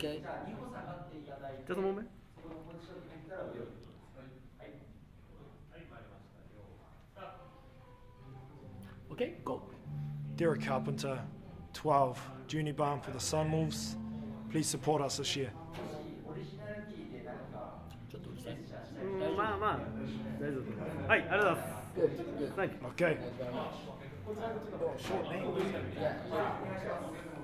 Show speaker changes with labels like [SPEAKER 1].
[SPEAKER 1] Okay.
[SPEAKER 2] Just a moment.
[SPEAKER 1] Okay, go.
[SPEAKER 3] Derek Carpenter, 12, junior barn for the Sunwolves. Please support us this year.
[SPEAKER 1] ちょっとうるさい。
[SPEAKER 2] まあまあ大丈夫。はい、ありがとうございます。
[SPEAKER 1] Good, good.
[SPEAKER 3] Okay.
[SPEAKER 1] Thank you very much.
[SPEAKER 3] Short name.
[SPEAKER 1] Yeah.